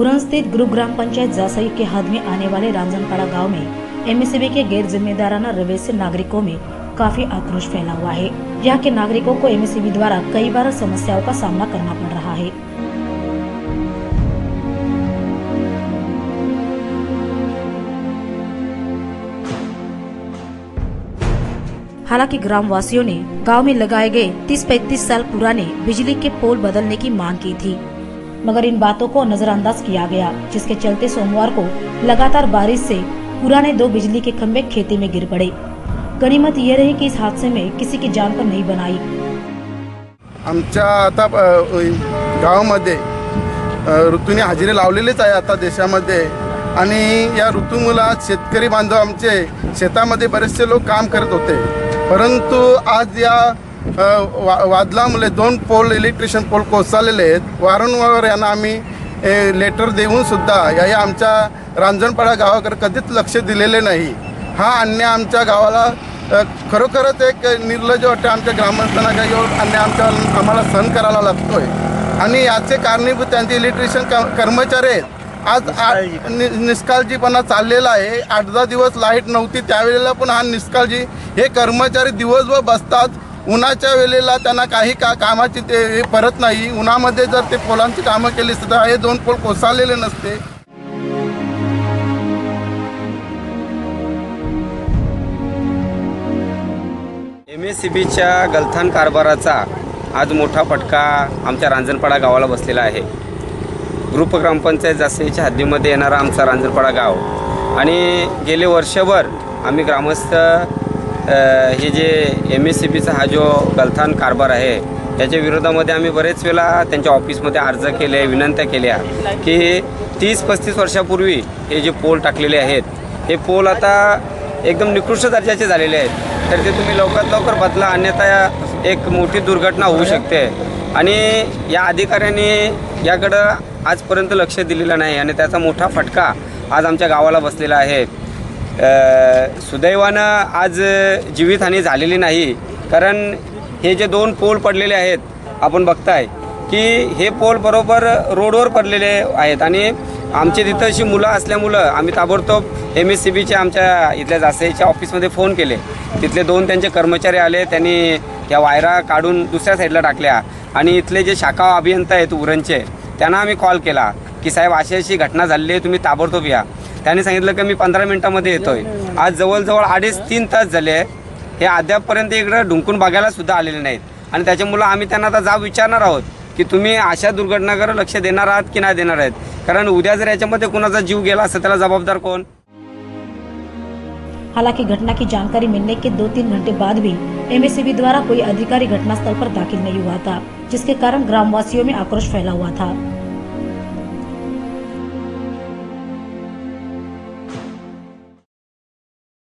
उरण स्थित ग्रुप ग्राम पंचायत जासई के हद में आने वाले रांजनपाड़ा गांव में एमएससीबी के गैर जिम्मेदाराना रवैये से नागरिकों में काफी आक्रोश फैला हुआ है। यहाँ के नागरिकों को एमएससीबी द्वारा कई बार समस्याओं का सामना करना पड़ रहा है। हालांकि ग्रामवासियों ने गांव में लगाए गए 30-35 साल पुराने बिजली के पोल बदलने की मांग की थी, मगर इन बातों को नजरअंदाज किया गया, जिसके चलते सोमवार को लगातार बारिश से पुराने 2 बिजली के खंभे खेती में गिर पड़े। गनीमत ये रही कि इस हादसे में किसी की जान पर नहीं बनाई। आमच्या आता गावामध्ये ऋतूने हजेरी लावलेलीच आहे आता देशामध्ये, आणि या ऋतूमुळे शेतकरी बांधव आमचे शेतामध्ये बरेचसे लोक काम करत होते, परंतु आज या वादळामुळे 2 पोल इलेक्ट्रिशियन पोल कोसळलेले आहेत। वारंवार यांना आम्ही लेटर देऊन सुद्धा या आमच्या रांजणपाडा गावाकडे कधीच लक्ष दिलेले नाही। हा अन्याय आमच्या गावाला खरोखरच एक निर्लज्ज वाटते। आमच्या ग्रामस्थांना काही अन्याय आम्हाला सहन करायला लागतोय, आणि याचे कारणीभूत त्यांचे इलेक्ट्रिशियन कर्मचारी आहेत। आज निष्काळजीपणा चाललेला आहे। 8-10 दिवस लाईट नव्हती, त्यावेळेला पण हा निष्काळजी, हे कर्मचारी दिवसभर बसतात, उन्हाच्या वेळेला त्यांना काही कामाची ते परत नाही। उन्हामध्ये जर ते पोलांची कामं केली तर हे 2 पोल कोसळलेले नसते। एमएससीबीच्या गलथान कारभाराचा आज मोठा फटका आमच्या रांजणपाडा गावाला बसलेला आहे। ग्रुप ग्रामपंचायत जासईच्या हद्दीमध्ये येणारा आमचा रांजणपाडा गाव, आणि गेले वर्षभर आम्ही ग्रामस्थ हे जे एमएससीबीचा हा जो गलथान कारभार आहे त्याच्या विरोधामध्ये आम्ही बरेच वेळा त्यांच्या ऑफिसमध्ये अर्ज केले, विनंत्या केल्या की 30-35 वर्षापूर्वी हे जे पोल टाकलेले आहेत, हे पोल आता एकदम निकृष्ट दर्जाचे झालेले आहेत, तर ते तुम्ही लवकरात लवकर बदला, अन्यथा एक मोठी दुर्घटना होऊ शकते। आणि या अधिकाऱ्यांनी याकडं आजपर्यंत लक्ष दिलेलं नाही, आणि त्याचा मोठा फटका आज आमच्या गावाला बसलेला आहे। सुदैवानं आज जीवितहानी झालेली नाही, कारण हे जे 2 पोल पडलेले आहेत आपण बघताय की हे पोल बरोबर रोडवर पडलेले आहेत, आणि आमचे तिथं अशी मुलं असल्यामुळं आम्ही ताबडतोब एमएससीबीच्या आमच्या इथल्या जासईच्या ऑफिसमध्ये फोन केले। तिथले 2 त्यांचे कर्मचारी आले, त्यांनी या वायरा काढून दुसऱ्या साईडला टाकल्या, आणि इथले जे शाखा अभियंता आहेत उरणचे त्यांना आम्ही कॉल केला की साहेब अशी घटना झालेली आहे, तुम्ही ताबडतोब या। त्यांनी सांगितलं की मी 15 मिनिटांमध्ये येतोय। आज जवळजवळ 2.5-3 तास झाले, हे अद्यापपर्यंत इकडं ढुंकून बघायला सुद्धा आलेले नाहीत, आणि त्याच्यामुळं आम्ही त्यांना आता जाब विचारणार आहोत की तुम्ही अशा दुर्घटनाकडे लक्ष देणार आहात की नाही देणार आहेत, कारण उद्या जर याच्यामध्ये कोणाचा जीव गेला असता त्याला जबाबदार कोण। हालांकि घटना की जानकारी मिलने के 2-3 घंटे बाद भी एमएससीबी द्वारा कोई अधिकारी घटनास्थल पर दाखिल नहीं हुआ था, जिसके कारण ग्रामवासियों में आक्रोश फैला हुआ था।